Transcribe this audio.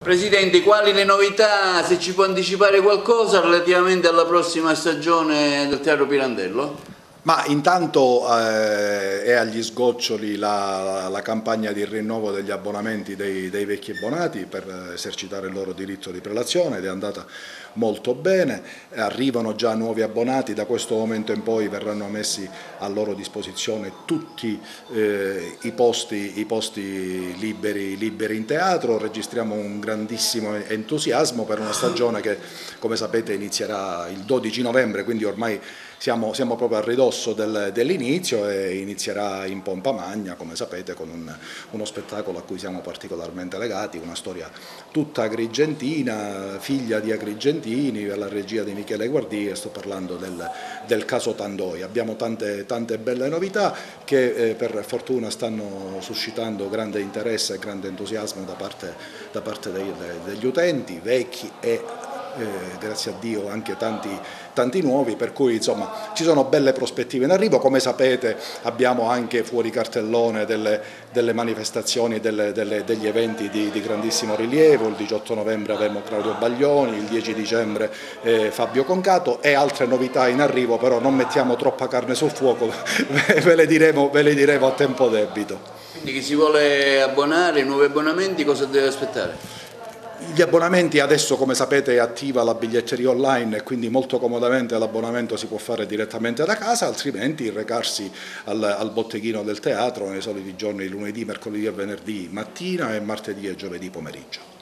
Presidente, quali le novità, se ci può anticipare qualcosa relativamente alla prossima stagione del Teatro Pirandello? Ma intanto è agli sgoccioli la campagna di rinnovo degli abbonamenti dei vecchi abbonati per esercitare il loro diritto di prelazione ed è andata molto bene, arrivano già nuovi abbonati, da questo momento in poi verranno messi a loro disposizione tutti i posti liberi in teatro, registriamo un grandissimo entusiasmo per una stagione che, come sapete, inizierà il 12 novembre, quindi ormai siamo proprio a ridosso dell'inizio e inizierà in pompa magna, come sapete, con uno spettacolo a cui siamo particolarmente legati, una storia tutta agrigentina, figlia di agrigentini, alla regia di Michele Guardie, sto parlando del caso Tandoi. Abbiamo tante belle novità che per fortuna stanno suscitando grande interesse e grande entusiasmo da parte degli utenti, vecchi e grazie a Dio anche tanti nuovi, per cui insomma ci sono belle prospettive in arrivo. Come sapete abbiamo anche fuori cartellone delle manifestazioni, degli eventi di grandissimo rilievo. Il 18 novembre avremo Claudio Baglioni, il 10 dicembre Fabio Concato e altre novità in arrivo, però non mettiamo troppa carne sul fuoco, ve le diremo a tempo debito. Quindi chi si vuole abbonare, nuovi abbonamenti, cosa deve aspettare? Gli abbonamenti adesso, come sapete, è attiva la biglietteria online e quindi molto comodamente l'abbonamento si può fare direttamente da casa, altrimenti recarsi al botteghino del teatro nei soliti giorni lunedì, mercoledì e venerdì mattina e martedì e giovedì pomeriggio.